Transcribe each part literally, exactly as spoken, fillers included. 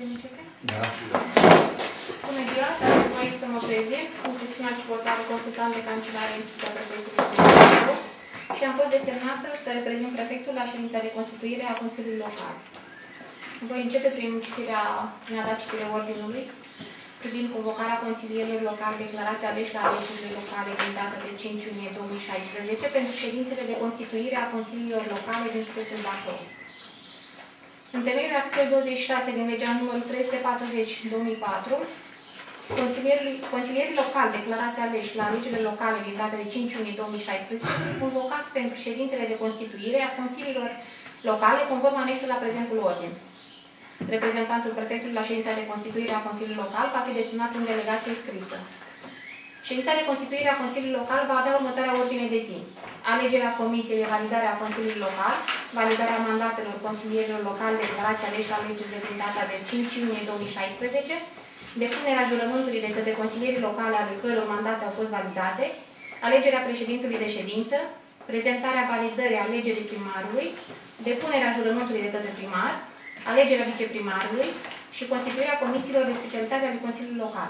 Putem începe? Da. Bună ziua, dar voi să mă prezint. Sunt Cristina Ciubotaru, consultant de cancelare în instituția prefectului de Bacău și am fost desemnată să reprezint prefectul la ședința de constituire a Consiliului Local. Voi începe prin citirea, prin a da citire ordinului privind convocarea consilierilor locali declarați aleși la alegerile locale din data de cinci iunie două mii șaisprezece pentru ședințele de constituire a consiliilor locale din județul Bacău. În temeiul articolului douăzeci și șase din legea numărul trei sute patruzeci pe două mii patru, consilierii, consilierii locali declarați aleși la alegerile locale din data de cinci iunie două mii șaisprezece sunt convocați pentru ședințele de constituire a consiliilor locale conform anexul la prezentul ordin. Reprezentantul prefectului la ședința de constituire a Consiliului Local va fi desemnat în delegație scrisă. Ședința de constituire a Consiliului Local va avea următoarea ordine de zi. Alegerea Comisiei de validare a Consiliului Local, validarea mandatelor consilierilor locali declarați aleși la alegerile din data de cinci iunie două mii șaisprezece, depunerea jurământului de către consilierii locale ale căror mandate au fost validate, alegerea președintului de ședință, prezentarea validării alegerii primarului, depunerea jurământului de către primar, alegerea viceprimarului și constituirea comisiilor de specialitate ale Consiliului Local.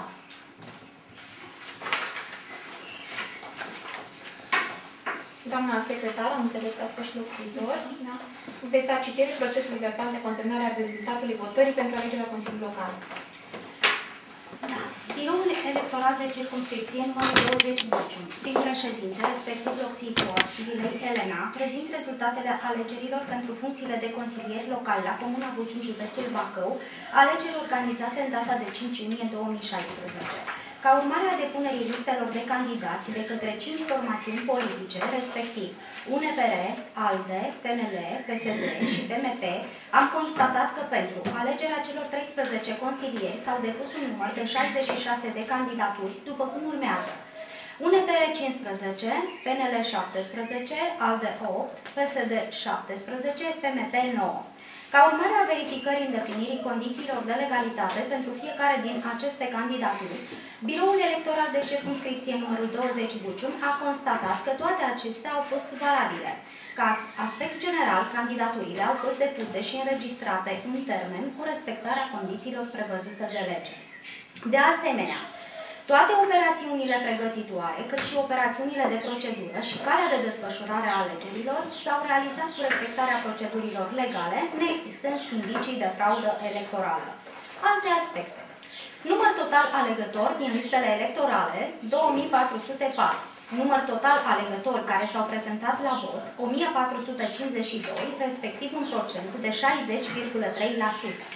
Doamna secretar, am înțeles că a fost și locuitor. Da. Veți da citire procesul verbal de consemnare a rezultatului votării pentru alegerea Consiliului Local. Da. Biroul electoral de circumscripție numărul douăzeci Buciu, prin președinte, respectiv locțitor, Vilei Elena, prezint rezultatele alegerilor pentru funcțiile de consilier local la Comuna Buciu, județul Bacău, alegeri organizate în data de cinci iunie două mii șaisprezece. Ca urmare a depunerii listelor de candidați de către cinci formațiuni politice, respectiv U N P R, ALDE, P N L, P S D și P M P, am constatat că pentru alegerea celor treisprezece consilieri s-au depus un număr de șaizeci și șase de candidaturi, după cum urmează: U N P R cincisprezece, P N L șaptesprezece, ALDE opt, P S D șaptesprezece, P M P nouă. Ca urmare a verificării îndeplinirii condițiilor de legalitate pentru fiecare din aceste candidaturi, Biroul Electoral de Circumscripție numărul douăzeci Bucium a constatat că toate acestea au fost valabile. Ca aspect general, candidaturile au fost depuse și înregistrate în termen cu respectarea condițiilor prevăzute de lege. De asemenea, toate operațiunile pregătitoare, cât și operațiunile de procedură și calea de desfășurare a alegerilor s-au realizat cu respectarea procedurilor legale, neexistând indicii de fraudă electorală. Alte aspecte. Număr total alegător din listele electorale, două mii patru sute patru. Număr total alegători care s-au prezentat la vot, o mie patru sute cincizeci și doi, respectiv un procent de șaizeci virgulă trei la sută.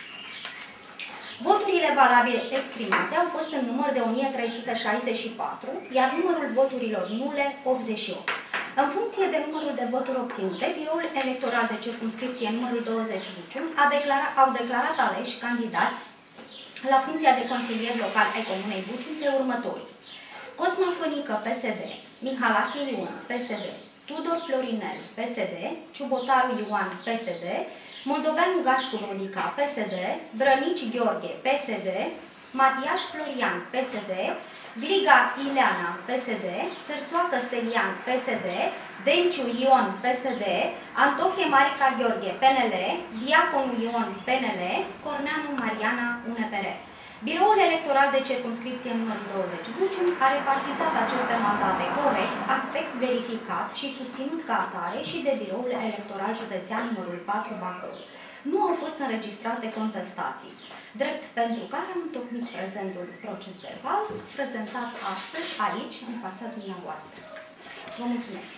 Voturile valabile exprimate au fost în număr de o mie trei sute șaizeci și patru, iar numărul voturilor nule optzeci și opt. În funcție de numărul de voturi obținute, Biroul Electoral de Circumscripție numărul douăzeci Bucium a declarat, au declarat aleși candidați la funcția de consilier local ai Comunei Bucium pe următorii: Cosma Fănică, P S D, Mihalache Ion, P S D, Tudor Florinel, P S D, Ciubotaru Ioan, P S D, Moldoveanu Gașcu Monica, P S D, Brănici Gheorghe, P S D, Matiaș Florian, P S D, Gliga Ileana, P S D, Țărțoacă Stelian, P S D, Denciu Ion, P S D, Antohie Marica Gheorghe, P N L, Diaconu Ion, P N L, Corneanu Mariana, U N P R. Biroul Electoral de Circumscripție numărul douăzeci Bucium a repartizat aceste mandate corect, aspect verificat și susținut ca atare și de Biroul Electoral Județean numărul patru Bacău. Nu au fost înregistrate contestații, drept pentru care am întocmit prezentul proces verbal, prezentat astăzi aici, în fața dumneavoastră. Vă mulțumesc!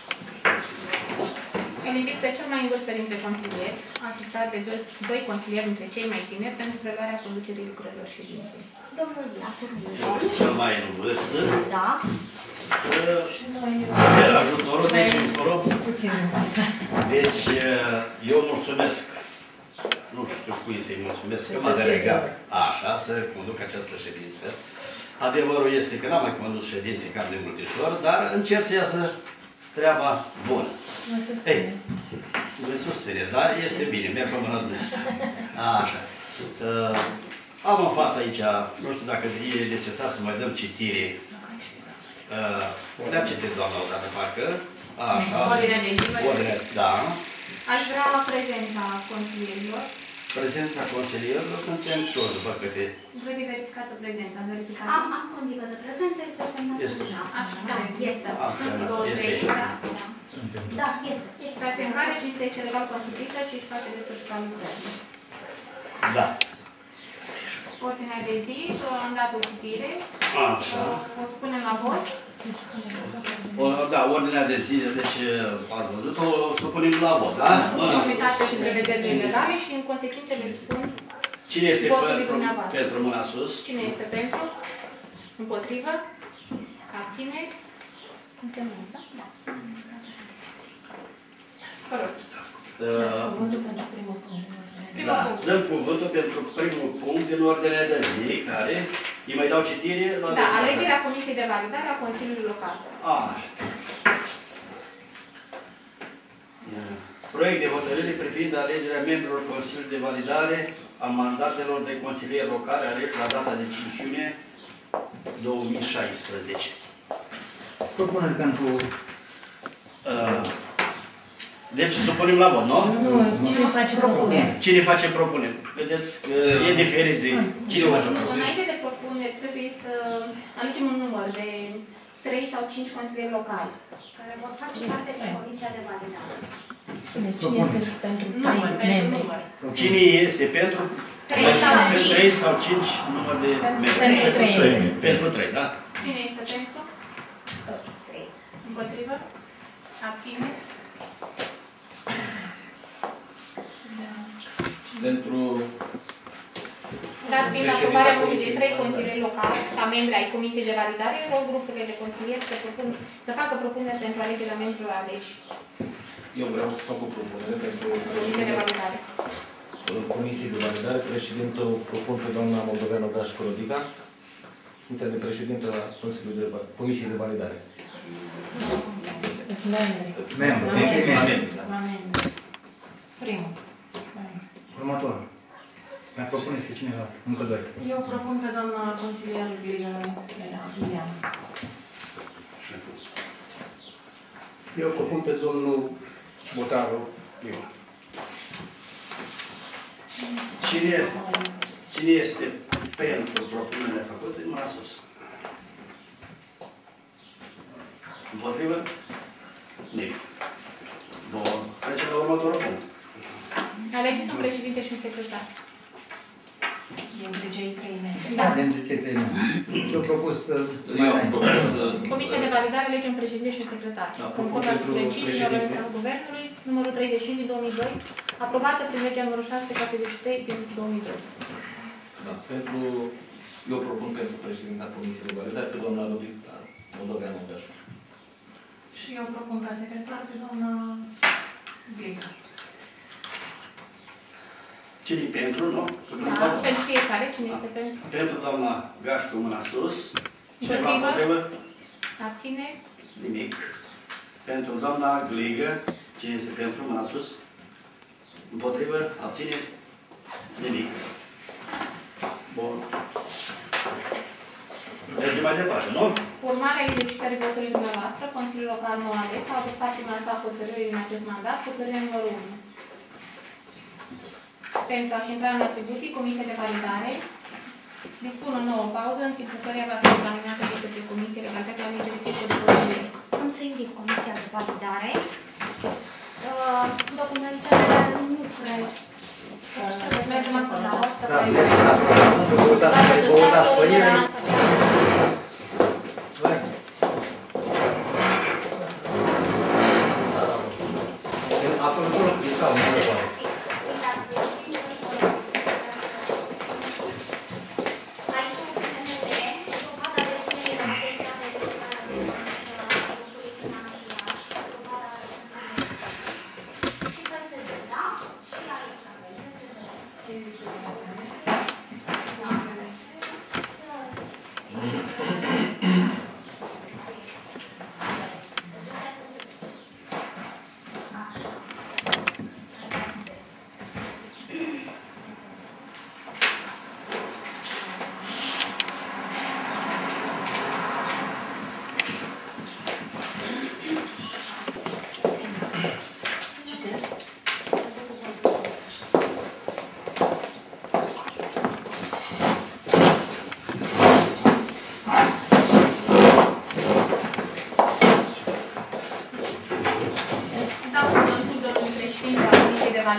Îl invit pe cel mai în vârstă dintre consilieri, asistat de doi, doi consilieri dintre cei mai tineri, pentru preluarea conducerii lucrărilor ședinței. Domnul Iacur Cel mai în vârstă. Da. Uh, ajutorul, deci, rog. Deci, eu mulțumesc. Nu știu cui să-i mulțumesc, că m-a delegat așa, să conduc această ședință. Adevărul este că n-am mai condus ședințe cam de multe ori, dar încerc să iasă treaba bună. Mă susține. Mă susține, dar este bine, merg pe mâna dumneavoastră. Așa. Uh, am în față aici, nu știu dacă e necesar să mai dăm citire. Uh, Le-a citit doamna Ozană, parcă. Așa. Ordinea de zi. Ordinea, da. Aș vrea prezența consilierilor Prezența consilierilor suntem toți, după câte... Trebuie verificată prezența, am verificat. Am, am condică de prezență, este semnată. Este. Așa, da, este. Asta, Două, este trei, aici. da. Da, este. Situația în care știința este legal constituită și își face desfășurarea lucrării. Da. Ordinea de zi, am dat o citire. Așa. O spunem la vot. O, da, ordinea de zi, deci ați văzut-o, o supunem la vot, da? Conformitate și prevederile legale și în consecință le spun Cine este votului pentru, dumneavoastră. pentru mâna sus? Cine este pentru? Împotrivă? Abține? Înseamnă asta? Da. Vă rog. Uh, Cuvântul pentru primul punct. Da, dăm cuvântul pentru primul punct din ordinea de zi, care îi mai dau citire la Da, alegerea Comisiei de Validare a Consiliului Local. Așa. Proiect de hotărâre privind alegerea membrilor Consiliului de Validare a mandatelor de consilieri locale aleși la data de cinci iunie două mii șaisprezece. Propuneri pentru... Uh, Deci, supunem la vot, nu? Nu, cine face propuneri? Cine face propuneri? Vedeți că e diferit de cine face Nu, propuneri. înainte de propuneri, trebuie să alegem un număr de trei sau cinci consilieri locali. Care vor face parte din Comisia de Validare. Cine, cine este pentru Număr, trei pentru membri? număr. Cine este pentru? Trei sau cinci. trei sau cinci număr de membri. Pentru trei. Pentru trei, da? Cine este pentru? Toți trei. Împotrivă? Abține? Pentru Dar fiind aprobarea numărului de trei consilieri locali, ca membri ai Comisiei de Validare, rog grupurile de consilieri să, propun, să facă propuneri pentru alegerea membrilor aleși. eu vreau să fac o propunere pentru Comisia de Validare. Comisiei de Validare. Președintă propun pe doamna Moldoveanu Gașcu Rodica, funcția de președintă a Consiliului de Comisiei de Validare. Membri. Membru. La membri. La membri, da. La membri. Primul. Următorul. Mai propuneți pe cineva? Încă doi. Eu propun pe doamna consilierul Liliana. Eu propun pe domnul Botaru Ion. Cine, cine este pentru propunerea făcută? Mâna sus. Împotrivă? Nimic. Bun. Trecem la următorul punct. Alegeți un președinte și un secretar. Dintre cei trei membri. Da, dintre cei trei membri. Eu propus să... Eu am propus să... Comisia de Validare alege un președinte și un secretar. Da, Conform pentru articolului cinci din președinte. al Guvernului, numărul treizeci și cinci din două mii doi, aprobată prin legea numărul șase sute patruzeci și trei din două mii doi. Da, pentru... Eu propun pentru președinta Comisiei de Validare pe doamna Rodica Moldoveanu Gașcu. Și eu propun ca secretar pe doamna Gliga. Cine pentru, nu? Da, pentru fiecare, cine este pentru? Pentru doamna Gașcu, mâna sus. Cineva Împotrivă? împotrivă? Abține? Nimic. Pentru doamna Gligă, cine este pentru, mâna sus? Împotrivă? Abține? Nimic. Bun. Mergem mai departe, nu? Urmarea exercitării votului dumneavoastră, Consiliul Local nu ales, a adoptat prima sa hotărâre în acest mandat, hotărârea numărul unu. Pentru a-și intra în atribuții, Comisia de Validare dispun o nouă pauză, în timpul căreia va fi examinată de către Comisie legalitatea alegerii fiecare de Am să invit Comisia de Validare. Uh, Documentele nu cred că trebuie să mergem asta la asta. Da, vă uitați pe ele. Vai. Acolo nu e ca un număr.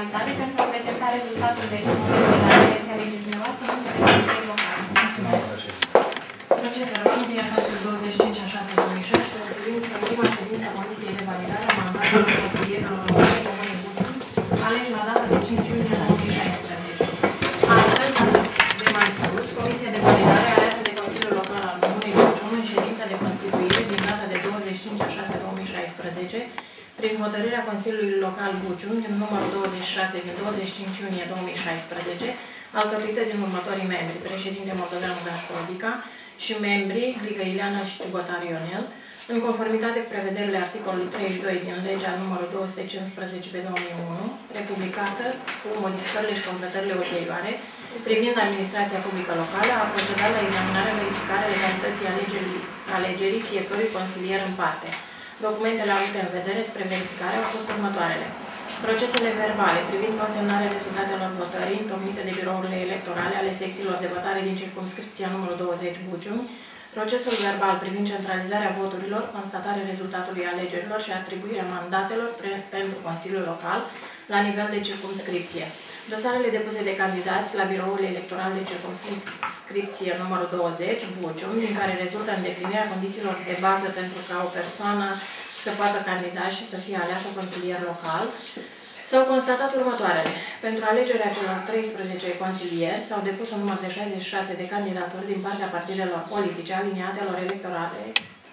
formalitate pentru a prezenta rezultatul de alegerii alegerii dumneavoastră în Consiliul Local. Mulțumesc. Proces verbal încheiat astăzi douăzeci și cinci a șase două mii șaisprezece, privind prima ședință a Comisiei de Validare a mandatului consilierilor locale Comunei Bucur, aleși la data de cinci iunie două mii șaisprezece. Astfel, de mai sus, Comisia de Validare aleasă de Consiliul Local al Comunei Bucur în ședința de constituire din data de douăzeci și cinci a șase două mii șaisprezece, prin hotărârea Consiliului Local Bucium, din numărul douăzeci și șase din douăzeci și cinci iunie două mii șaisprezece, alcătuită din următorii membri: președinte Moldoveanu Gașcu Rodica și membrii Gligă Ileana și Ciubotar Ionel, în conformitate cu prevederile articolului treizeci și doi din legea numărul două sute cincisprezece pe două mii unu, republicată cu modificările și completările ulterioare, privind administrația publică locală, a procedat la examinarea verificarea legalității alegerii, alegerii fiecărui consilier în parte. Documentele avute în vedere spre verificare au fost următoarele: procesele verbale privind consemnarea rezultatelor votării întocmite de birourile electorale ale secțiilor de votare din circumscripția numărul douăzeci Bucium, procesul verbal privind centralizarea voturilor, constatarea rezultatului alegerilor și atribuirea mandatelor pentru Consiliul Local la nivel de circumscripție. Dosarele depuse de candidați la biroul electoral de circumscripție numărul douăzeci Bucium, din care rezultă îndeplinirea condițiilor de bază pentru ca o persoană să poată candida și să fie aleasă consilier local, s-au constatat următoarele. Pentru alegerea celor treisprezece consilieri s-au depus un număr de șaizeci și șase de candidaturi din partea partidelor politice, aliniatelor electorale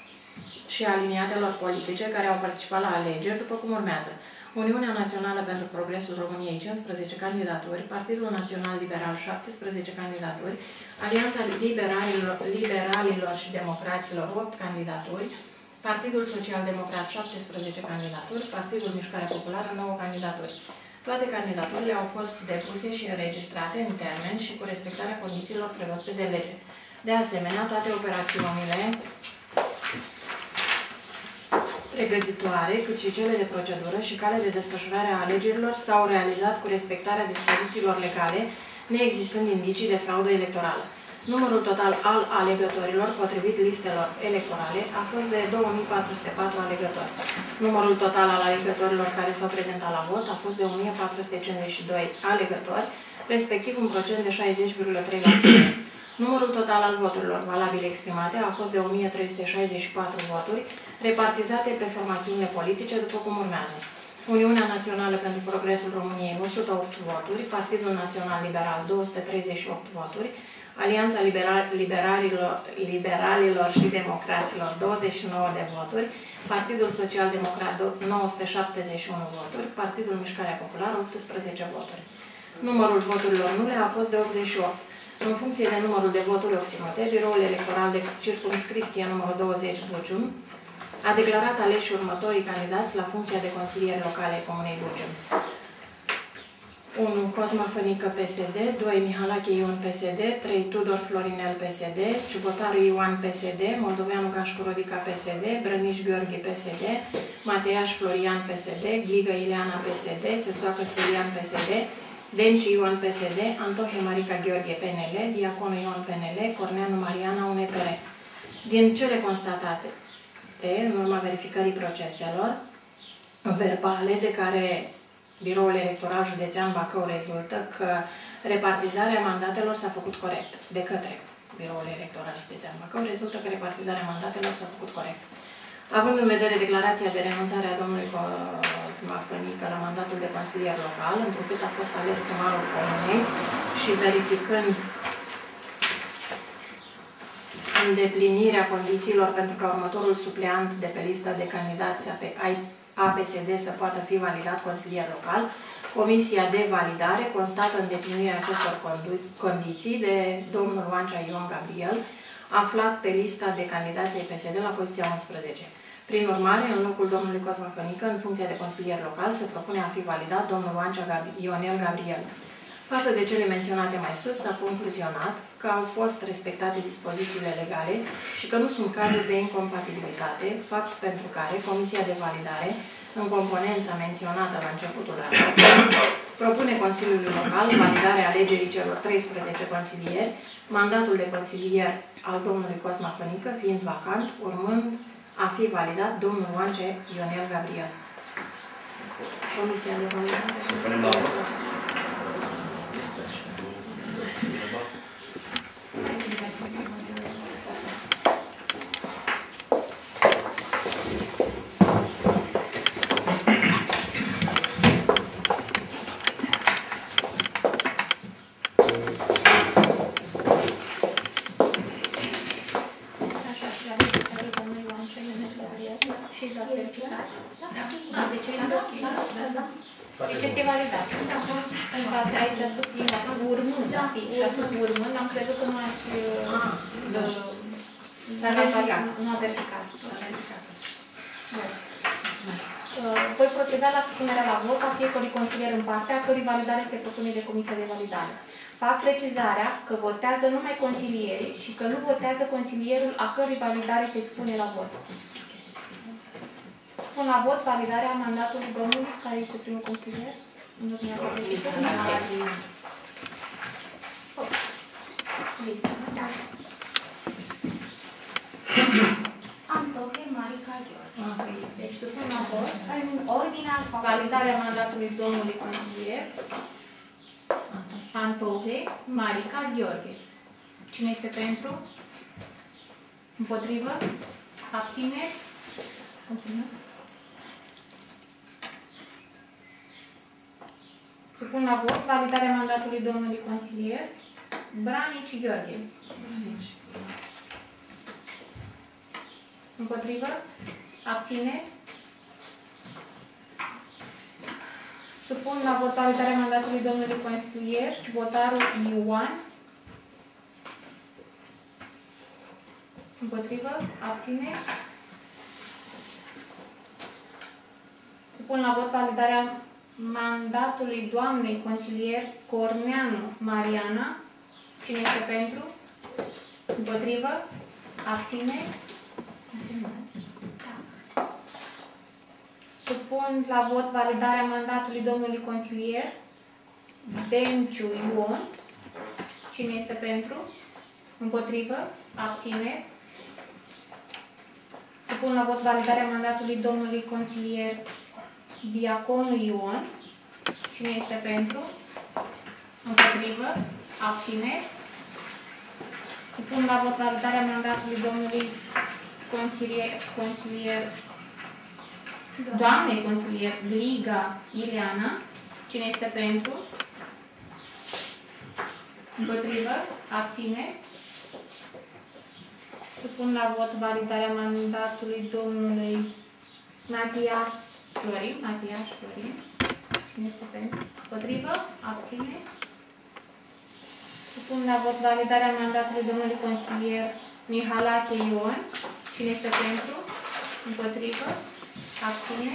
și aliniatelor politice care au participat la alegeri, după cum urmează: Uniunea Națională pentru Progresul României cincisprezece candidaturi, Partidul Național Liberal șaptesprezece candidaturi, Alianța Liberalilor, Liberalilor și Democraților opt candidaturi, Partidul Social Democrat șaptesprezece candidaturi, Partidul Mișcarea Populară nouă candidaturi. Toate candidaturile au fost depuse și înregistrate în termen și cu respectarea condițiilor prevăzute de lege. De asemenea, toate operațiunile pregătitoare, cât și cele de procedură și cale de desfășurare a alegerilor s-au realizat cu respectarea dispozițiilor legale, neexistând indicii de fraudă electorală. Numărul total al alegătorilor, potrivit listelor electorale, a fost de două mii patru sute patru alegători. Numărul total al alegătorilor care s-au prezentat la vot a fost de o mie patru sute cincizeci și doi alegători, respectiv un procent de șaizeci virgulă trei la sută. Numărul total al voturilor valabile exprimate a fost de o mie trei sute șaizeci și patru voturi, repartizate pe formațiunile politice după cum urmează: Uniunea Națională pentru Progresul României o sută opt voturi, Partidul Național Liberal două sute treizeci și opt voturi, Alianța Liberal, Liberalilor, Liberalilor și Democraților douăzeci și nouă de voturi, Partidul Social Democrat nouă sute șaptezeci și unu voturi, Partidul Mișcarea Populară optsprezece voturi. Numărul voturilor nule a fost de optzeci și opt. În funcție de numărul de voturi obținute, biroul electoral de circumscripție numărul douăzeci Bucium a declarat aleși următorii candidați la funcția de consilier locale ai Comunei Bucium: unu. Cosma Fănică P S D, doi. Mihalache Ion P S D, trei. Tudor Florinel P S D, Ciubotaru Ioan P S D, Moldoveanu Gașcu Rodica P S D, Brăniș Gheorghe P S D, Mateiaș Florian P S D, Gligă Ileana P S D, Țârțoacă Stelian P S D, Denci Ion P S D, Antohe Marica Gheorghe P N L, Diaconu Ion P N L, Corneanu Mariana U N P R. Din cele constatate, în urma verificării proceselor verbale de care Biroul Electoral Județean Bacău rezultă că repartizarea mandatelor s-a făcut corect de către Biroul Electoral Județean Bacău, rezultă că repartizarea mandatelor s-a făcut corect. Având în vedere declarația de renunțare a domnului Cosma Fănică la mandatul de consilier local, întrucât a fost ales primarul comunei și verificând îndeplinirea condițiilor pentru ca următorul supleant de pe lista de candidați ai A P S D să poată fi validat consilier local, Comisia de Validare constată îndeplinirea acestor condiții de domnul Oancea Ion Gabriel, aflat pe lista de candidați ai P S D la poziția unsprezece. Prin urmare, în locul domnului Cosma Fănică, în funcție de consilier local, se propune a fi validat domnul Oancea Ionel Gabriel. Față de cele menționate mai sus, s-a concluzionat că au fost respectate dispozițiile legale și că nu sunt cazuri de incompatibilitate, fapt pentru care Comisia de Validare, în componența menționată la începutul raportului, propune Consiliului Local validarea alegerii celor treisprezece consilieri, mandatul de consilier al domnului Cosma Fănică fiind vacant, urmând a fi validat domnul Oancea Ionel Gabriel. Comisia de validare. Să punem la vot. Așa, și la verificare, domnul Ioan Căiunet la verificare și la verificare. Da? Deci e verificare. Deci este validat. Pentru că aici a spus urmând, și a spus urmând, am crezut că nu ați... S-a verificat. Nu a verificat. S-a verificat. Mulțumesc. Voi proceda la supunerea la vot a fiecărui consilier în parte, a cărui validare se propune de Comisia de Validare. Fac precizarea că votează numai consilierii și că nu votează consilierul a cărui validare se supune la vot. Pun la vot validarea mandatului domnului, care este primul consilier. În domnia Lista. Da. Antohe Marica Gheorghe. Deci, supun la vot În ordine alfabetică. validarea mandatului domnului consilier Antohe Marica Gheorghe. Cine este pentru? Împotrivă? Abține? Mulțumesc. Supun la vot validarea mandatului domnului consilier Branici Gheorghe. Împotrivă? Abține? Supun la vot validarea mandatului domnului consilier Botaru Ioan. Împotrivă? Abține? Supun la vot validarea mandatului doamnei consilier Corneanu Mariana. Cine este pentru? Împotrivă? Abține? Supun la vot validarea mandatului domnului consilier Denciu Ion. Cine este pentru? Împotrivă? Abține? Supun la vot validarea mandatului domnului consilier Diaconu Ion. Cine este pentru? Împotrivă? Abține? Supun la vot validarea mandatului domnului consilier, consilier doamnei consilier Gliga Ileana. Cine este pentru? Împotrivă? Abține? Supun la vot validarea mandatului domnului Matias Florin. Matias Florin. Cine este pentru? Împotrivă? Abține? Supun la vot validarea mandatului domnului consilier Mihalache Ion. Cine este pentru? Împotrivă? Abține?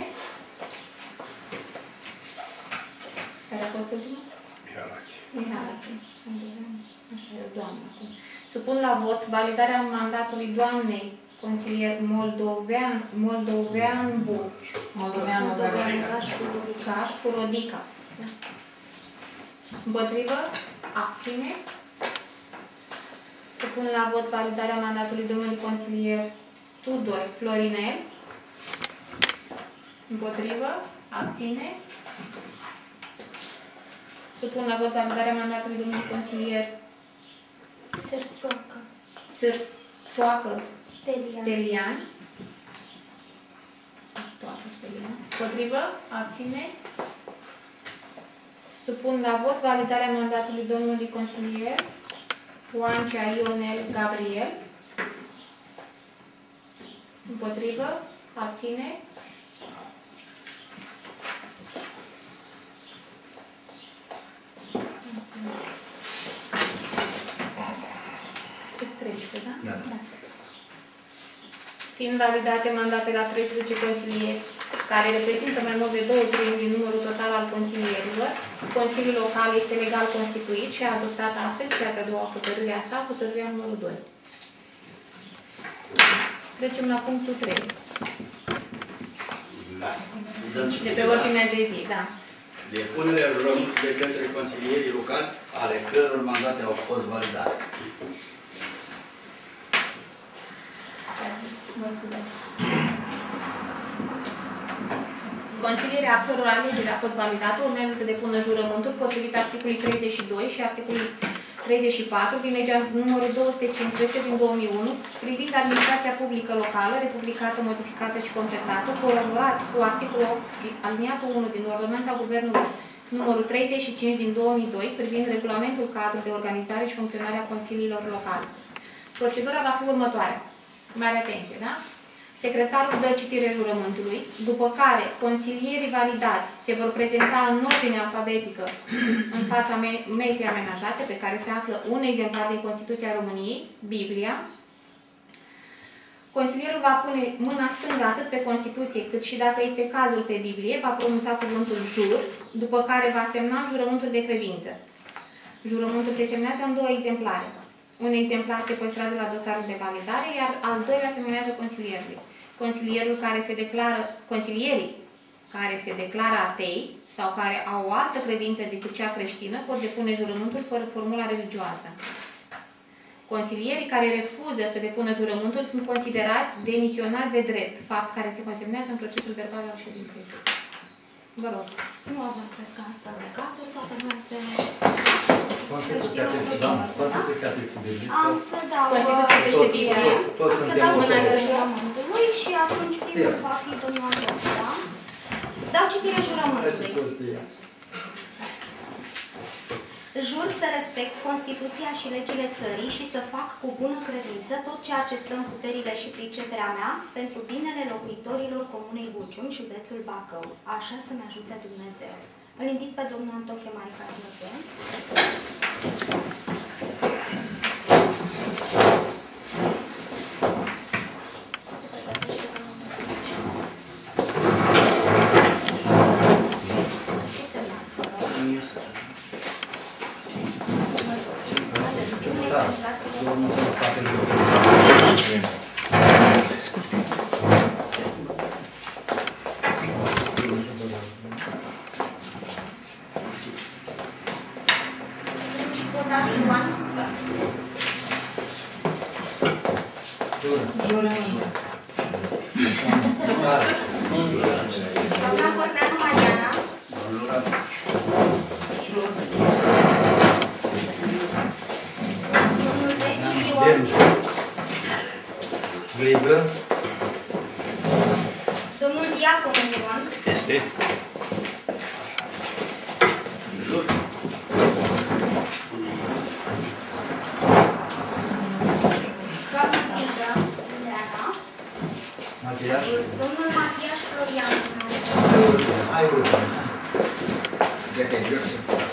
Care a fost ultimul? Mihalache. Mihalache. Așa e o doamnă. Supun la vot validarea mandatului doamnei consilier Moldovean, Moldovean Buci. Moldoveanu Gaș. Gaș cu Rodica. Împotrivă? Abține? Supun la vot validarea mandatului domnului consilier Tudor Florinel. Împotrivă? Abține? Supun la vot validarea mandatului domnului consilier Țărțoacă. Țărțoacă Stelian. Stelian. Țărțoacă Stelian. Împotrivă? Abține? Supun la vot validarea mandatului domnului consilier Oancea Ionel Gabriel. Împotrivă? Abține? Sunteți treisprezece, da? Da. Da. Fiind validate mandatele la treisprezece consilieri, care reprezintă mai mult de două treimi din numărul total al consilierilor, Consiliul Local este legal constituit și a adoptat astfel cea de-a doua hotărâre a sa, hotărârea numărul doi. Trecem la punctul trei. Da. De pe ordinea de zi, da. Depunerea rugământ de către consilierii locali, ale căror mandate au fost validate. Mă scuzați. Consilierea a căror alegere a fost validată urmează să depună jurământul potrivit articolului treizeci și doi și articolului treizeci și patru din legea numărul două sute cincisprezece din două mii unu privind administrația publică locală, republicată, modificată și completată, coroborat cu articolul opt, aliniatul unu din ordonanța Guvernului numărul treizeci și cinci din două mii doi privind regulamentul cadru de organizare și funcționare a consiliilor locale. Procedura va fi următoarea. Mare atenție, da? Secretarul dă citire jurământului, după care consilierii validați se vor prezenta în ordine alfabetică în fața me mesei amenajate, pe care se află un exemplar din Constituția României, Biblia. Consilierul va pune mâna stângă atât pe Constituție, cât și, dacă este cazul, pe Biblie, va pronunța cuvântul jur, după care va semna jurământul de credință. Jurământul se semnează în două exemplare. Un exemplar se păstrează la dosarul de validare, iar al doilea semnează consilierului. Consilierul care se declară, consilierii care se declară atei sau care au o altă credință decât cea creștină pot depune jurământul fără formula religioasă. Consilierii care refuză să depună jurământul sunt considerați demisionați de drept, fapt care se consemnează în procesul verbal al ședinței. Vă rog. Nu avem, cred că, astfel de cazuri, toată lumea este... Constituția este, da? Constituția este de list. Am să dau... Constituția este Biblie. Toți Am să suntem dau de citire acord. jurământului și atunci sigur va fi domnul Antonie, da? Dau citire jurământului. Jur să respect Constituția și legile țării și să fac cu bună credință tot ceea ce stă în puterile și priceperea mea pentru binele locuitorilor Comunei Bucium, județul Bacău. Așa să-mi ajute Dumnezeu. Îl invit pe domnul Antonie Marica Diocen. Ce semnați, vă rog? Da. Domnul în spatele Scuze. Votat Ioan. Jurământ. Doamna Corneanu Mariana. Domnul Veciu Ion. Grigă. Domnul Diaconu Ion. Este? Jur. Doamna Strigă. Ileana. Machiaj. Domnul Matias Florian. Hai, uite. De că e jur să fac.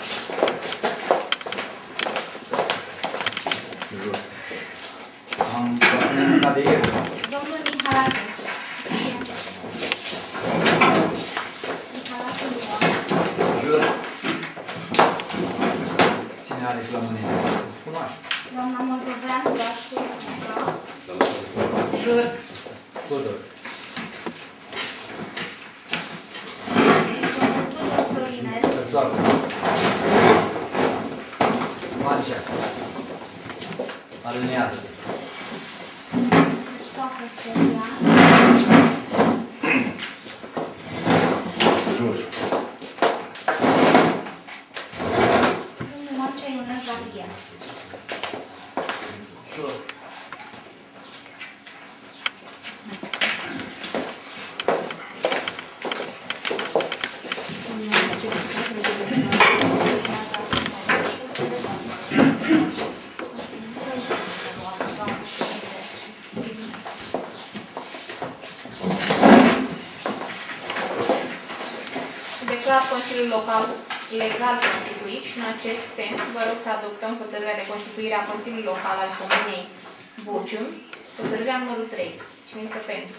Jur. Am ca de el. Domnul Mihalache. Mihalache Ioan. Jur. Cine are flămânire? Cunoaște. Doamna Moldoveanu Gașcu. Jur. Tudor. Domnul Tudor Florinel. Sărțoară. Mancea. Alinează. Toată Stelia. Jur. Domnul Marcea Ionel Valier. Jur. Declar Consiliul Local legal constituit și în acest sens vă rog să adoptăm hotărârea de constituire a Consiliului Local al Comunei Bucium, hotărârea numărul trei. Cine este pentru?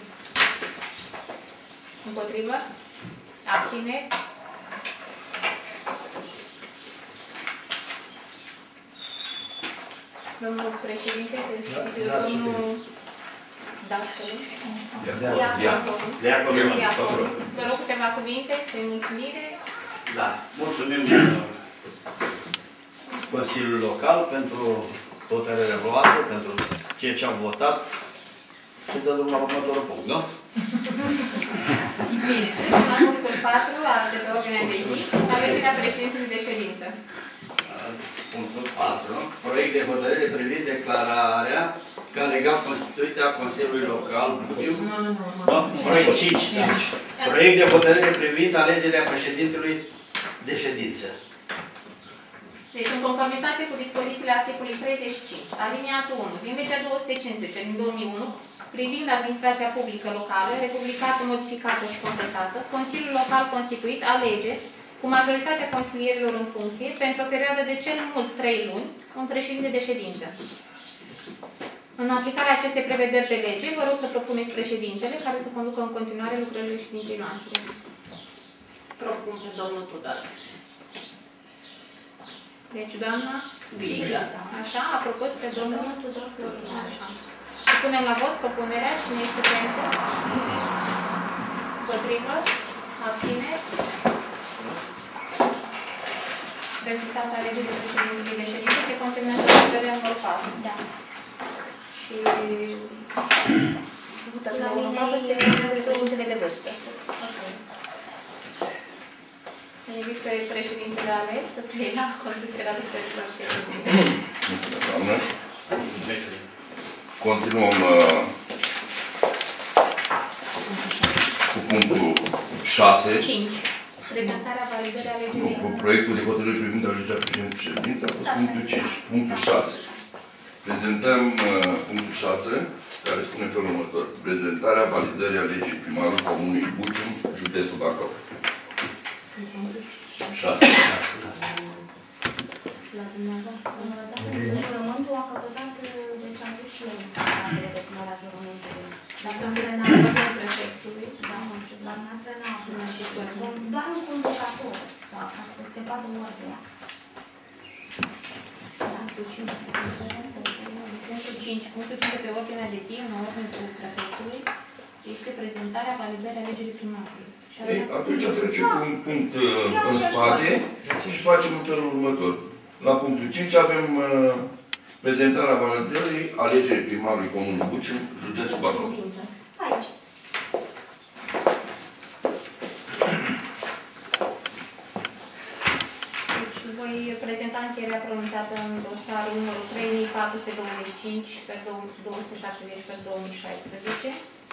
Împotrivă? Abține? Domnul președinte, Da, domnul Dașcălu. Diaconu Ioan. Vă rog câteva cuvinte de mulțumire. Da, mulțumim Consiliul Local pentru hotărârea luată, pentru ceea ce am votat și dăm la următorul punct, nu? Bine. patru de pe ordinea de zi, alegerea președintelui de ședință. Punctul patru. Proiect de hotărâre privind declararea ca legal constituită a Consiliului Local Buciu. Nu, nu, nu. Nu, proiect cinci. Proiect de hotărâre privind alegerea președintelui de ședință. Deci, în conformitate cu dispozițiile articolului treizeci și cinci, aliniatul unu, din legea două sute cincisprezece din două mii unu, privind administrația publică locală, republicată, modificată și completată, Consiliul Local constituit alege, cu majoritatea consilierilor în funcție, pentru o perioadă de cel mult trei luni, un președinte de ședință. În aplicarea acestei prevederi de lege, vă rog să propuneți președintele care să conducă în continuare lucrările ședinței noastre. Propun pe domnul Tudor. Deci, doamna Viga. Așa, a propus pe domnul Domnul Tudor Florin. Așa. Punem la vot propunerea. Cine este pentru? Împotrivă? Abțineri? Rezultatul alegerii de președintelui de ședință se consemnează la hotărârea numărul patru. Da. Și la urmă se consemnează președintele de vârstă. Invit pe președintele ales să preia la conducerea lucrărilor ședinței. Mulțumesc, doamnă. Continuăm uh, cu punctul șase. cinci. Prezentarea validării alegerii. Cu proiectul de hotărâre privind alegerea președintelui ședința, cu punctul cinci. Punctul șase. Prezentăm uh, punctul șase, care spune felul următor. Prezentarea validării alegerii primarului Comunei Bucium, județul Bacău. șase. La dumneavoastră, jurământul a căpătat, deci am dus și eu datele de până la jurământului. Dar Dacă nu ne-am văzut prefectului, da, nu știu, la noastră n-am până doar un convocator, sau ca să se vadă ordinea. Punctul cinci. Punctul cinci pe ordinea de zi, în ordinul prefectului, este prezentarea validării alegerii primarului. Ei, atunci trecem cu un punct uh, în spate și facem în felul următor. La punctul cinci avem uh, prezentarea validării alegerii primarului Comunei Bucium, județul Bacău. Aici. Deci voi prezenta încheierea pronunțată în dosarul numărul trei mii patru sute douăzeci și cinci pe două sute șaptezeci pe două mii șaisprezece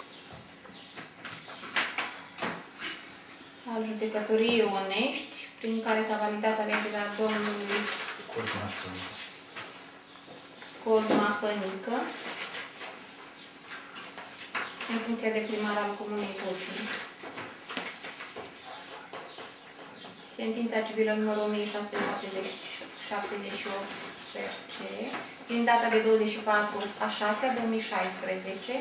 al judecătoriei Onești, prin care s-a validat alegerea domnului Cosma Fănică în funcția de primar al Comunei Bucium. Sentința civilă numărul o mie șapte sute șaptezeci și opt per C, din data de douăzeci și patru a șasea două mii șaisprezece.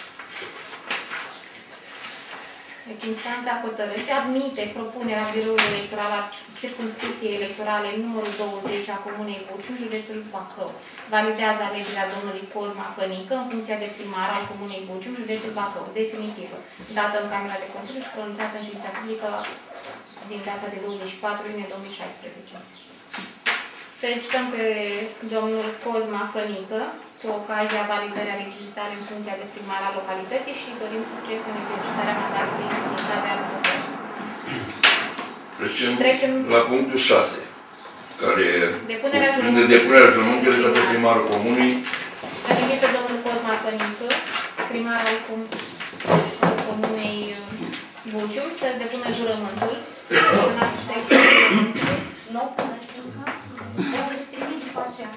Deci, instanța hotărâște, admite propunerea Biroului Electoral al Circumscripției Electorale numărul douăzeci a Comunei Bucium, județul Bacău. Validează alegerea domnului Cosma Fănică în funcția de primar al Comunei Bucium, județul Bacău, definitivă, dată în Camera de Consiliu și pronunțată în ședința publică din data de douăzeci și patru iunie două mii șaisprezece. Felicităm pe domnul Cosma Fănică cu ocazia validării alegerii sale în funcția de primar al localității și dorim succes în exercitarea mandatului în de anul următor. Trecem, Trecem la punctul șase, care Depunerea cuprinde depunerea jurământului de către primarul comunei. Îl invit pe domnul Cosma Fănică, primar al com Comunei Bucium, să depună jurământul. Nu, trebuie să primi după aceea.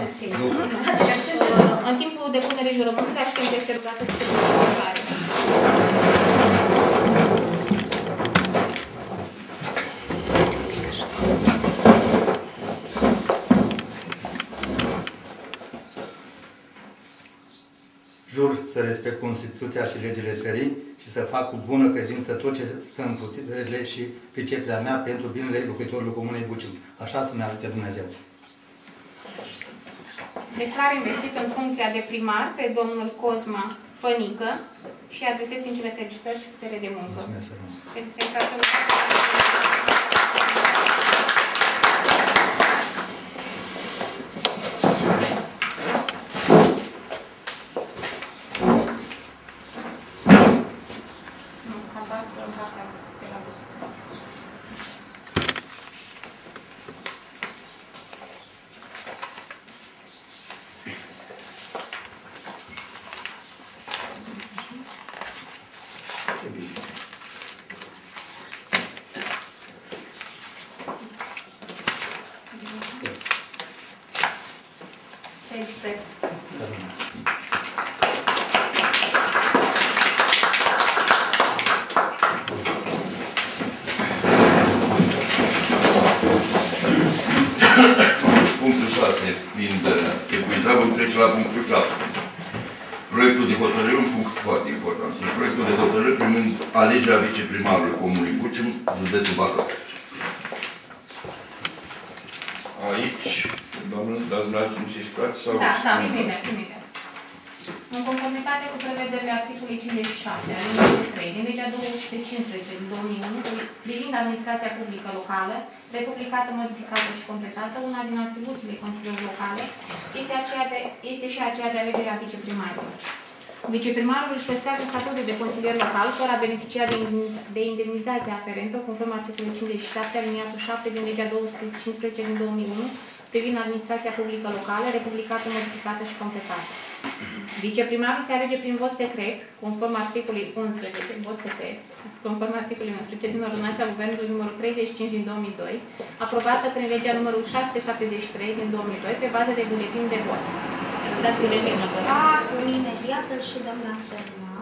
În timpul depunerii jurământului, asistent este rugată să se întrebare. Jur să respect Constituția și legile țării și să fac cu bună credință tot ce stă în puterile și priceperea mea pentru binele locuitorilor Comunei Bucium. Așa să ne ajute Dumnezeu. Declar investit în funcția de primar pe domnul Cosma Fănică și adresez sincere felicitări și putere de muncă. Mulțumesc, să rămân. Felicitări. Respect. Să rămână. Punctul șase, fiind epuizat, vom trece la punctul șapte. Proiectul de hotărâre, un punct foarte important. Proiectul de hotărâre privind alegerea viceprimarului Comunei Bucim, județul Bacău. Aici, doamnă, dați dumneavoastră niște explicații sau... Da, da, imediat, imediat. În conformitate cu prevederile articolului cincizeci și șapte, alineatul trei, din legea două sute cincisprezece din două mii unu, privind administrația publică locală, republicată, modificată și completată, una din atribuțiile Consiliului Locale este, aceea de, este și aceea de alegerea viceprimarilor. Viceprimarul își păstrează statutul de consilier local, fără a beneficia de, de indemnizație aferentă, conform articolului cincizeci și șapte, aliniatul șapte din legea două sute cincisprezece din două mii unu, privind administrația publică locală, republicată, modificată și completată. Viceprimarul se alege prin vot secret, conform articolului unsprezece, vot secret, conform articolului unsprezece din ordonanța Guvernului numărul treizeci și cinci din două mii doi, aprobată prin legea numărul șase sute șaptezeci și trei din două mii doi, pe bază de buletin de vot. Dați buletinul ăsta. Acum, imediat, îl și dăm la semna.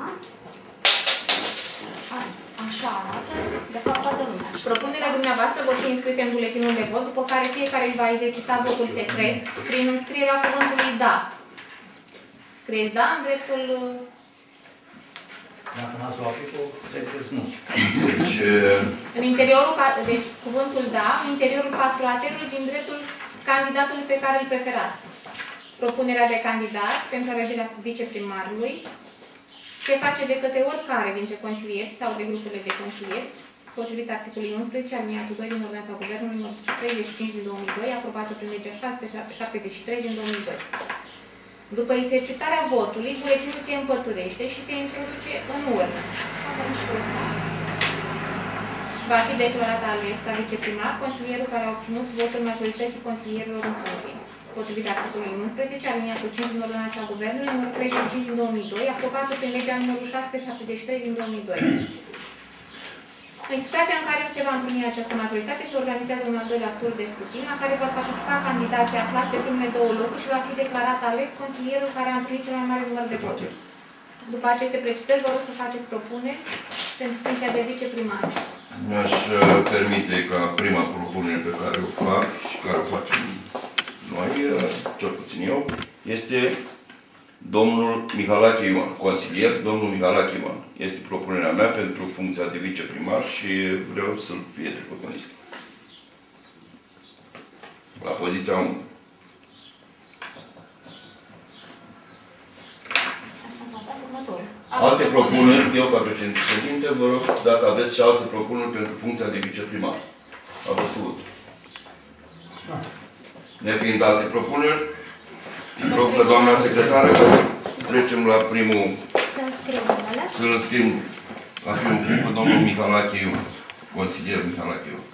Așa arată, de fapt, toată lumea. Propunerea dumneavoastră vor fi înscrise în buletinul de vot, după care fiecare își va exercita votul secret prin înscrierea cuvântului da. Scrieți da în dreptul... Dacă n-ați luat picul, trebuie nu. Deci... În interiorul, deci cuvântul da, în interiorul patru laterului din dreptul candidatului pe care îl preferați. Propunerea de candidați pentru alegerea viceprimarului se face de către oricare dintre consilieri sau de grupurile de consilieri, potrivit articolului unsprezece, aliniatul doi din ordonanța Guvernului numărul treizeci și cinci din două mii doi, aprobată prin legea șase sute șaptezeci și trei din două mii doi. După exercitarea votului, buletinul se împărturește și se introduce în urnă. Va fi declarat ales ca viceprimar consilierul care a obținut votul majorității consilierilor în funcție. Potrivit articolului unsprezece, aliniatul cinci din ordonanța Guvernului numărul treizeci și cinci din două mii doi, aprobată prin legea numărul șase sute șaptezeci și trei din două mii doi. În situația în care nu se va întruni această majoritate, se organizează un al doilea tur de scrutin, la care vor participa candidații aflați pe primele două locuri și va fi declarat ales consilierul care a întrunit cel mai mare număr de voturi. După aceste precizări, vă rog să faceți propuneri pentru funcția de viceprimar. Mi-aș permite ca prima propunere pe care o fac și care o facem noi, cel puțin eu, este domnul Mihalache Ioan, consilier, domnul Mihalache Ioan. Este propunerea mea pentru funcția de viceprimar și vreau să-l fie trecut în listă. La poziția unu. Alte propuneri, eu ca președinte ședință, vă rog dacă aveți și alte propuneri pentru funcția de viceprimar. Aveți cuvânt. Nefiind alte propuneri, rog pe doamna secretară să trecem la primul... Să-l înscriem la primul punct pe domnul Mihalache Ioan, consilier Mihalache Ioan.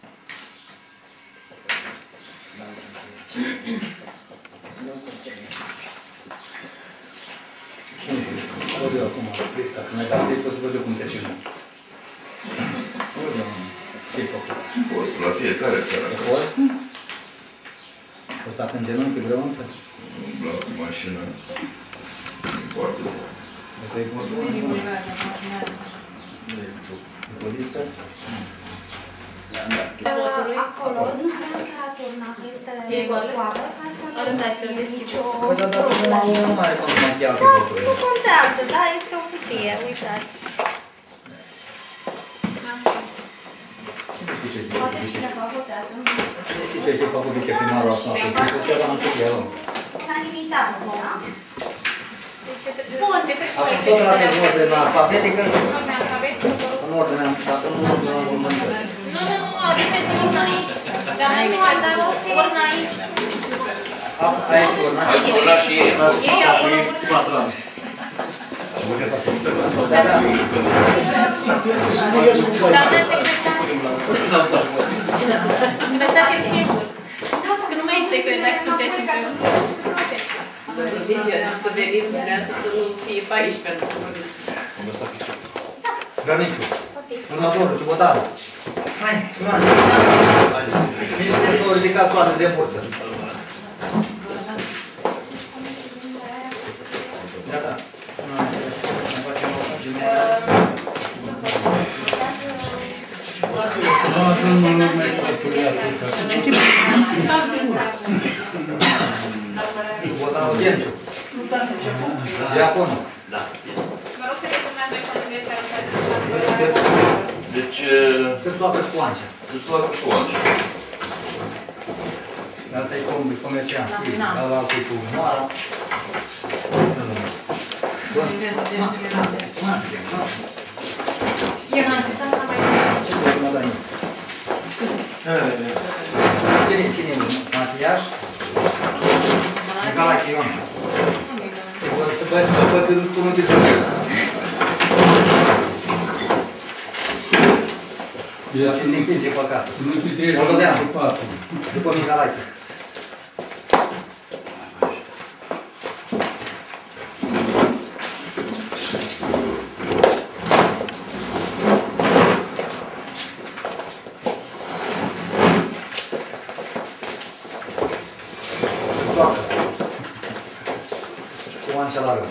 Ori eu acum, dacă mi-ai dat plec, o să văd eu cum trecem. Ori eu, ce-ai făcut? Post la fiecare seară acasă. Post? O stat în genunchi pe greu însă? Umbla cu mașina. Foarte bine. Asta e cum? E pe listă? Acolo, nu vreau să aturna, că este goală, ca să nu fie nicio Păi, dar dacă nu mai consumat ea pe votul. Nu contează, da, este o cutie, uitați. Poate și dacă votează, nu știi ce ai făcut viceprimarul asta? Pentru ce v-am făcut eu? unanimitate, da? Bun. Acum tot la în ordine alfabetică? În ordine, dacă nu în ordine alfabetică. Nu, nu, nu, adică urna aici. Dar nu ai urna aici. Aici urna. Aici urna și ei. Ei acolo patru ani. Doamna secretară. Lăsați-l singur. Că nu mai este secret dacă sunteți împreună. Deci, să veniți dumneavoastră să nu fie paisprezece pentru noi. Gărniciu. Următorul, Ciubotarul. Hai, Ioan. Nici nu s-o ridicat soarele de burtă. Botan Ogențiu. Diaconul. Da. Vă rog să recunoați doi consilieri care s-au asistat. Deci, Se toată școancea. se soară și oancea. Asta e comerciant. Ăla altul e cu moara. Eu n-am zis asta mai mult. Cine, cine? Matiaș? Nicolae Ion. Să dai să poate nu cum te zice. Din împinge păcat. Moldoveanu. După Nicolae. Cu ancelarul.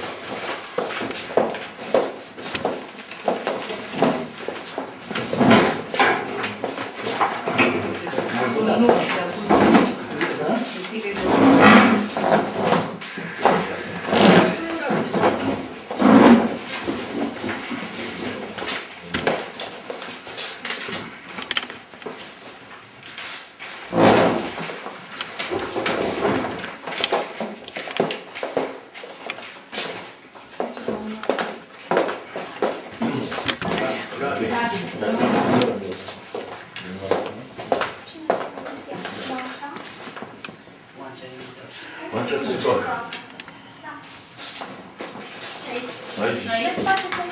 Oancea se soară. Aici. Veți face cum?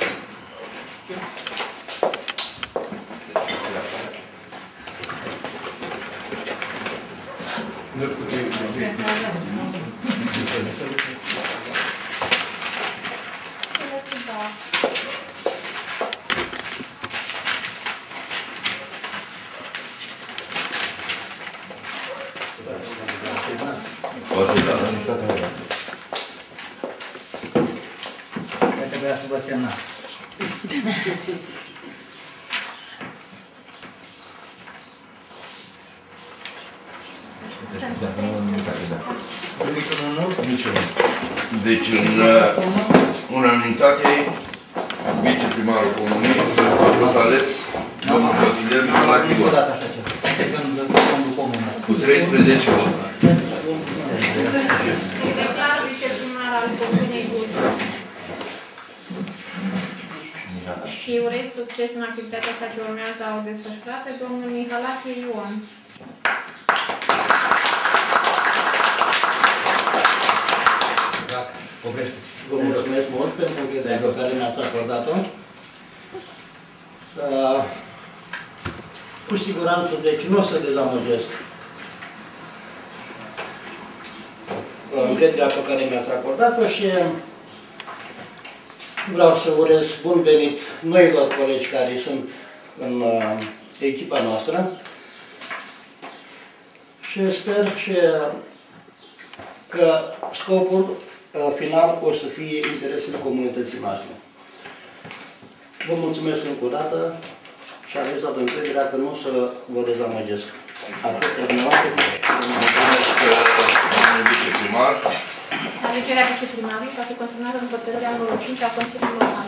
Poate da. Cred că trebuia să vă semnați. Niciunul nu? Niciunul. Deci, în unanimitate, viceprimarul comunei a fost ales domnul consilier Nicolae Ion. Niciodată așa ceva. Când comună. Cu treisprezece voturi. Declar viceprimar al Comunei Bucium. Și urez succes în activitatea sa ce urmează a o desfășurată, domnul Nicolae Ion. Vă mulțumesc mult pentru încrederea pe care mi-ați acordat-o. Cu siguranță, deci nu o să dezamăgesc încrederea pe care mi-ați acordat-o și vreau să urez bun venit noilor colegi care sunt în uh, echipa noastră și sper și că scopul uh, final o să fie interesul comunității noastre. Vă mulțumesc încă o dată și aveți toată încrederea că nu o să vă dezamăgesc. Atât de dumneavoastră. Mulțumesc, domnul viceprimar. Alegerea viceprimarului va fi confirmată în hotărârea numărul cinci a Consiliului Local.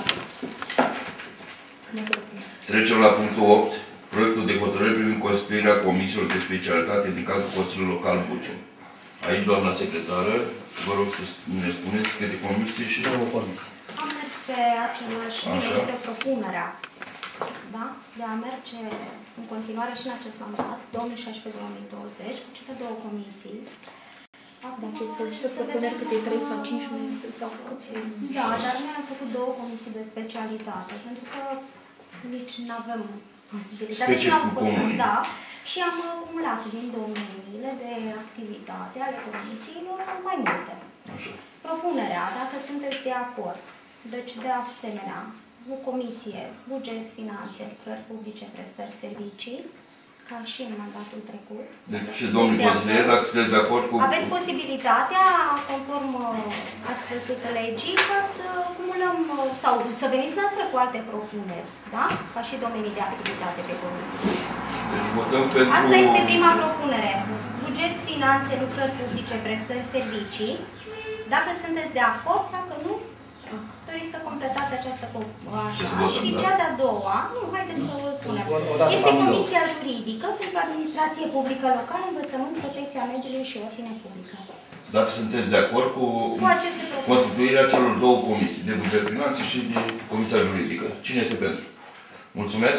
Trecem la punctul opt. Proiectul de hotărâre privind constituirea comisiilor de specialitate din cadrul Consiliului Local Bucium. Aici, doamna secretară, vă rog să ne spuneți câte comisii și... Două comisii. Am mers pe același, este propunerea, da? De a merge în continuare și în acest mandat, două mii șaisprezece două mii douăzeci, cu cele două comisii. Dar se solicită propuneri câte trei sau cinci minute sau câți... Da, dar noi am făcut două comisii de specialitate, pentru că nici nu avem posibilitate. Și am fost, da, și am acumulat din domeniile de activitate ale comisiilor mai multe. Așa. Propunerea, dacă sunteți de acord, deci de asemenea, o comisie, buget, finanțe, lucrări publice, prestări, servicii, ca și în mandatul trecut. Deci, domnul consilier, dacă sunteți de acord cu... Aveți posibilitatea, conform ați văzut legii, ca să cumulăm sau să veniți noastră cu alte propuneri, da? Ca și domenii de activitate pe comisie. Deci votăm pentru... Asta este prima propunere. Buget, finanțe, lucrări publice, prestări, servicii. Dacă sunteți de acord, dacă nu, doriți să completați această propunere. Și cea de-a doua, nu, haideți să o spunem, este Comisia Juridică pentru Administrație Publică Locală, Învățământ, Protecția Mediului și Ordine Publică. Dacă sunteți de acord cu, cu constituirea celor două comisii, de buget, finanțe și de Comisia Juridică. Cine este pentru? Mulțumesc.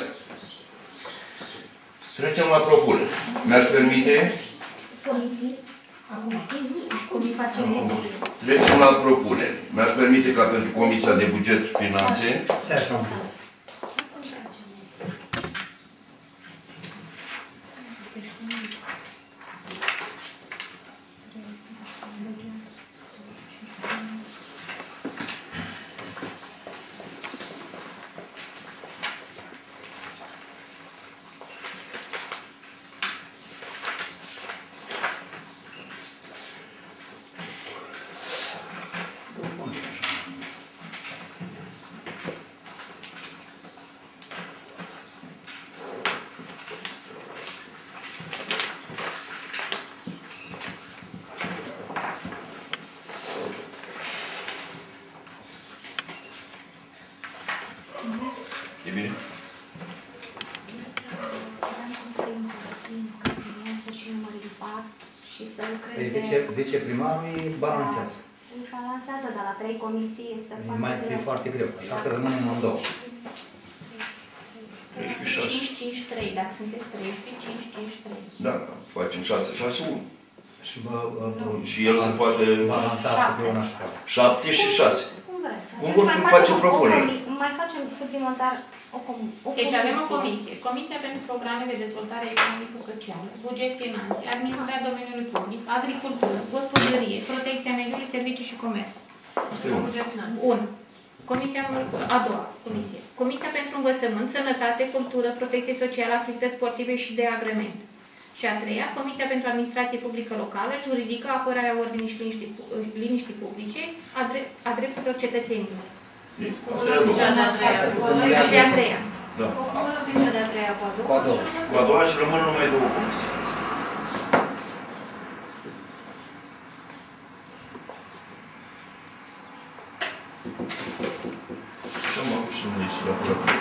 Trecem la propunere. Mi-aș permite... Comisii. Trecem la propunere. Mi-aș permite ca pentru Comisia de Buget și Finanțe e bine? Viceprimarul îi balansează. Îi balansează, dar la trei comisii este foarte mai, greu. E foarte greu, așa că rămânem în două. cinci cinci trei, dacă sunteți treisprezece, cinci cinci trei. Da, facem șase șase unu. Și, bă, bă, și el se poate balansa pe una și pe șapte și șase. Cum vreți? Cum vor face propunere? Mai facem suplimentar o comisie. Deci avem o comisie. Comisia pentru programe de dezvoltare economico-socială, buget, finanțe, administrarea domeniului public, agricultură, gospodărie, protecția mediului, servicii și comerț. un. Comisia a doua comisie. Comisia pentru învățământ, sănătate, cultură, protecție socială, activități sportive și de agrement. Și a treia, Comisia pentru Administrație Publică Locală, Juridică, Apărarea Ordinii și Liniștii, liniștii Publice, a, dre a drepturilor cetățenilor. Asta e a treia. Da. Cea de-a treia cu a doua. Cu a doua și rămân numai două comisii. Ce mă și nu nici la proiect.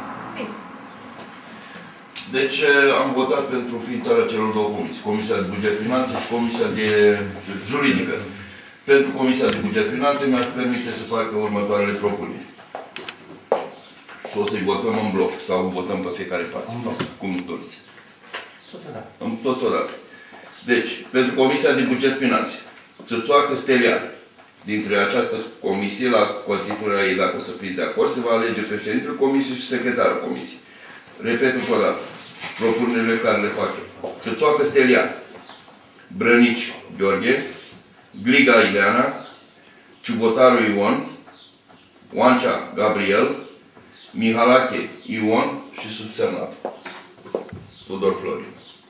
Deci am votat pentru înființarea celor două comisii. Comisia de Buget Finanțe și Comisia de Juridică. Pentru Comisia de Buget Finanțe mi-aș permite să facă următoarele propuneri. Și o să-i votăm în bloc sau votăm pe fiecare parte. În bloc. Cum doriți. Totodată. Toți odată. Deci, pentru Comisia de Buget Finanțe, Țărțoacă Stelian, dintre această comisie, la constituirea ei, dacă o să fiți de acord, se va alege președintele comisiei și secretarul comisiei. Repet încă o dată. Propunerile care le facem. Țărțoacă Stelian, Brănici Gheorghe, Gliga Ileana, Ciubotaru Ion, Oancea Gabriel, Mihalache Ion și subsemnat Tudor Florin.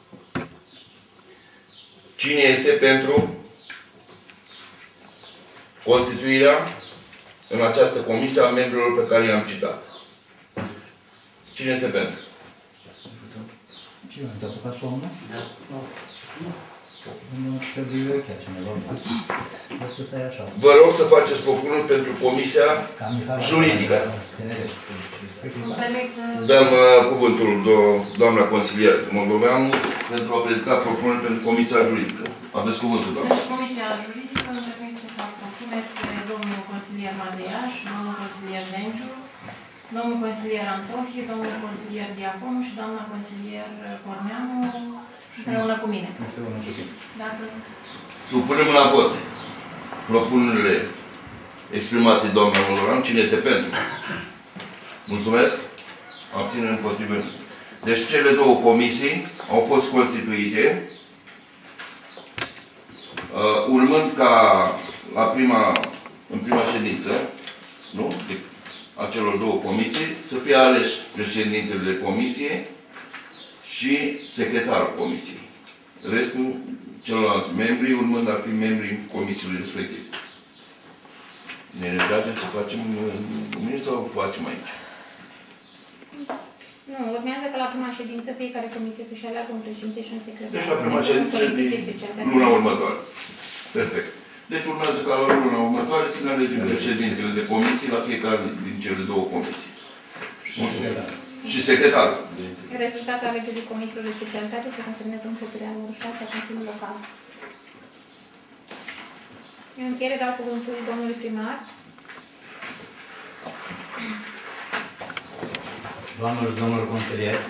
Cine este pentru constituirea în această comisie a membrilor pe care i-am citat? Cine este pentru? Cine? Te-a apucat somnul? Da. Nu trebuie urechea cineva. Asta e așa. Vă rog să faceți propuneri pentru Comisia Juridică. Dăm uh, cuvântul do doamna consilier Moldoveanu pentru a prezenta propuneri pentru Comisia Juridică. Aveți cuvântul, doamna. Pentru Comisia Juridică îmi permit să fac propuneri pe domnul consilier Madeiaș, domnul consilier Nenciu, domnul consilier Antohie, domnul consilier Diaconu și doamna consilier Corneanu, împreună cu mine. Împreună cu tine. Dacă... Supunem la vot propunerile exprimate de doamna Moldoveanu. Cine este pentru? Mulțumesc. Abținem împotrivă. Deci cele două comisii au fost constituite uh, urmând ca la prima, în prima ședință, nu? De, a celor două comisii, să fie ales președintele de comisie și secretarul comisiei. Restul, celorlalți membri, urmând a fi membrii comisiei respective. Ne retragem să facem mâine sau o facem aici? Nu, urmează că la prima ședință fiecare comisie să-și aleagă un președinte și un secretar. Deci la prima ședință din luna următoare. Perfect. Deci urmează ca la luna următoare să ne alegem președintele de comisii la fiecare din cele două comisii. Și secretarul. Rezultatul alegerii comisiilor de specialitate se consemnează în hotărârea numărul șase a Consiliului Local. În încheiere dau cuvântul domnului primar. Doamnelor și domnilor consilieri,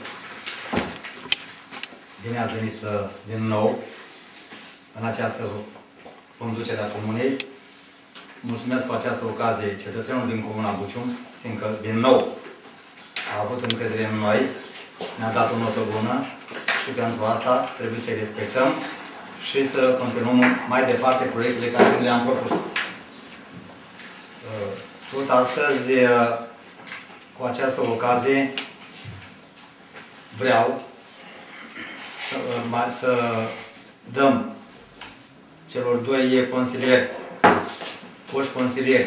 bine ați venit din nou în această conducere a comunei. Mulțumesc cu această ocazie cetățenilor din Comuna Bucium, fiindcă din nou a avut încredere în noi, ne-a dat o notă bună și pentru asta trebuie să-i respectăm și să continuăm mai departe proiectele care le-am propus. Tot astăzi, cu această ocazie, vreau să, să dăm celor doi consilieri, foști consilieri,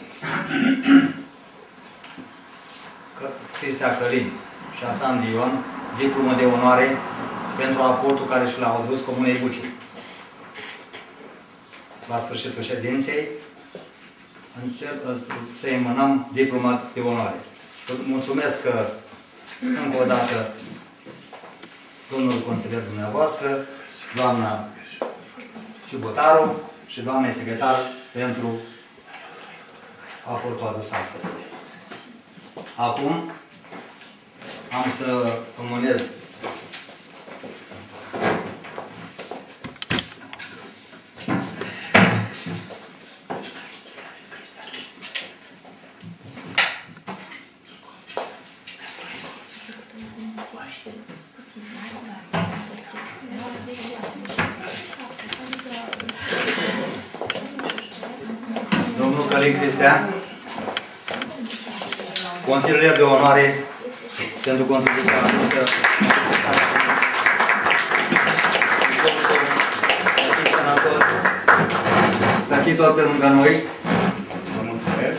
Cristea Călin și Hasan Dion, diplomă de onoare pentru aportul care și l-au adus Comunei Bucium. La sfârșitul ședinței, să emanăm diploma de onoare. Mulțumesc că, încă o dată, domnul consilier dumneavoastră, doamna Ciubotaru și doamnei secretar pentru aportul adus astăzi. Acum am să comunez domnul Călin Cristian, consilier de onoare pentru contribuția adusă. Să fii sănătos, să fii tot pe lângă noi. Vă mulțumesc.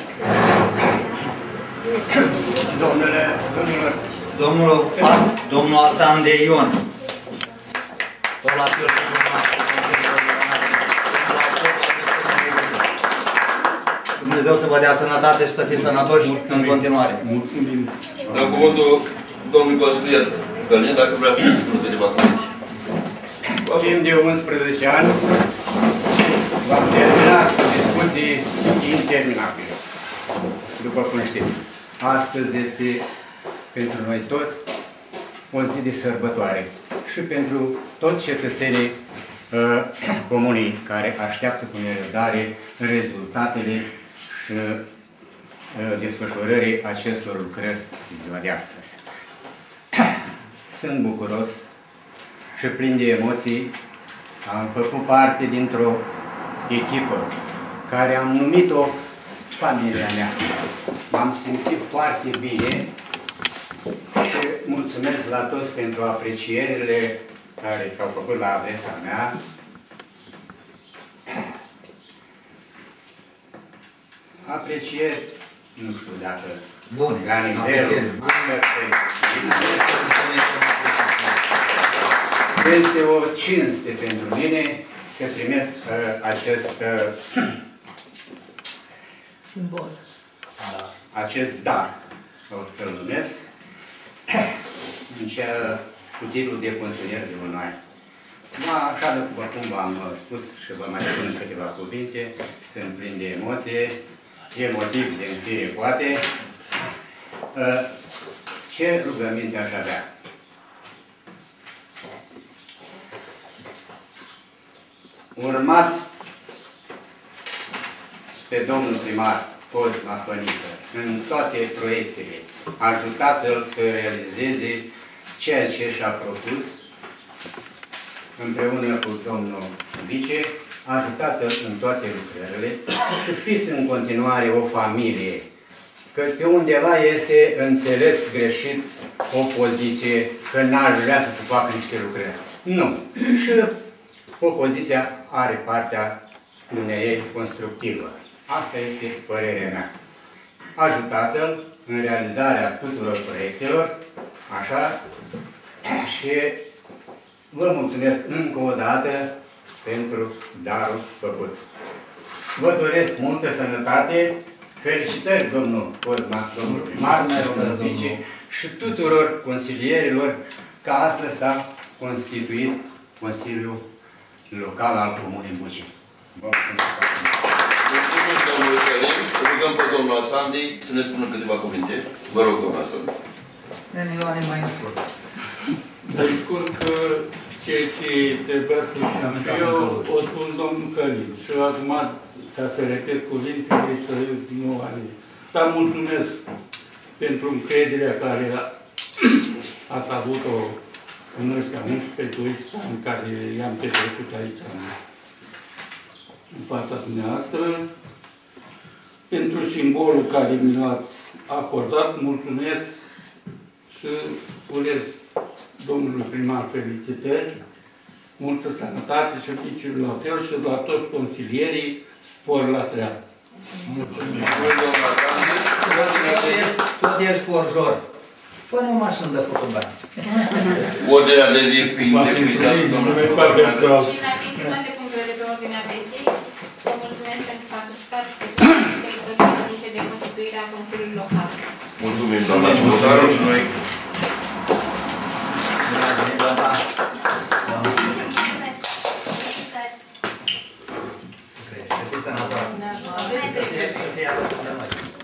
Domnule, domnule, domnul, domnul Hasan de Ion. Tot la fel de Dumnezeu să vă dea sănătate și să fiți sănătoși în continuare. Mulțumim. Dăm cuvântul domnului consilier Călin, dacă vrea să se spune câteva cuvinte. Timp de unsprezece ani v-am terminat cu discuții interminabile. După cum știți, astăzi este pentru noi toți o zi de sărbătoare și pentru toți cetățenii uh, comunii care așteaptă cu nerăbdare rezultatele și uh, desfășurării acestor lucrări ziua de astăzi. Sunt bucuros și plin de emoții. Am făcut parte dintr-o echipă care am numit-o familia mea. M-am simțit foarte bine și mulțumesc la toți pentru aprecierile care s-au făcut la adresa mea. Aprecieri, nu știu dacă bune, la nivelul este o cinste pentru mine să primesc uh, acest uh, simbol. Acest dar, o să-l numesc, în cea cu titlul de consilier de onoare. Așa după cum v-am spus și vă mai spun câteva cuvinte, sunt plin de emoție, emotiv din fire poate. Ce rugăminte aș avea? Urmați pe domnul primar Cosma Fănică în toate proiectele. Ajutați-l să realizeze ceea ce și-a propus împreună cu domnul vice. Ajutați-l în toate lucrările și fiți în continuare o familie că pe undeva este înțeles greșit o poziție că n-ar vrea să se facă niște lucrări. Nu. Și opoziția are partea ei constructivă. Asta este părerea mea. Ajutați-l în realizarea tuturor proiectelor, așa, și vă mulțumesc încă o dată pentru darul făcut. Vă doresc multă sănătate, felicitări, domnul Cosma, domnul primar, domnul vice și tuturor consilierilor, că astăzi s-a constituit Consiliul Local al Comunei Bucim. Vă mulțumesc foarte mult. Mulțumim, domnule Călim. Rugăm pe domnul Sandi să ne spună câteva cuvinte. Vă rog, domnul Sandi. Nene Ioane, mai scurt. Mai scurt că ceea ce trebuia să spun și eu, o spun domnul Călim. Și acum, ca să repet cuvintele, să nu are. Dar mulțumesc pentru încrederea care ați avut-o în ăștia unsprezece doisprezece ani care i-am petrecut aici în fața dumneavoastră. Pentru simbolul care mi l-ați acordat, mulțumesc și urez domnului primar felicitări, multă sănătate și ficiul la fel și la toți consilierii, spor la treabă. Mulțumim, doamna Sandi. Tot ești forjor. Fă-ne o mașină de făcut bani. Ordinea de zi fiind epuizată, domnule primar. Și în atenție toate punctele de pe ordinea de zi, vă mulțumesc pentru participare și pentru secretării Comisiei de Constituire a Consiliului Local. Mulțumim, doamna Ciubotaru, și noi. Să fii sănătoasă. Să fie alături de noi.